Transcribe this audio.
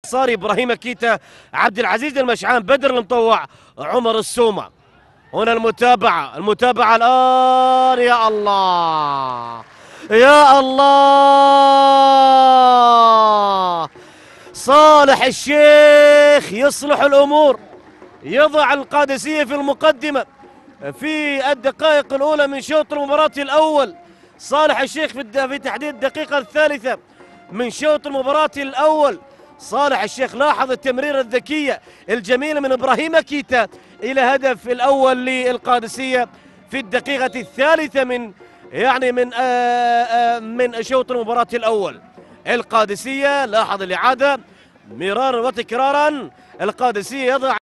الانصاري، ابراهيم كيتا، عبد العزيز المشعان، بدر المطوع، عمر السومه. هنا المتابعه الان. يا الله يا الله، صالح الشيخ يصلح الامور، يضع القادسيه في المقدمه في الدقائق الأولى من شوط المباراة الأول. صالح الشيخ في تحديد الدقيقة الثالثة من شوط المباراة الأول. صالح الشيخ لاحظ التمريرة الذكية الجميلة من إبراهيم كيتا إلى هدف الأول للقادسية في الدقيقة الثالثة من شوط المباراة الأول. القادسية لاحظ الإعادة مرارا وتكرارا، القادسية يضع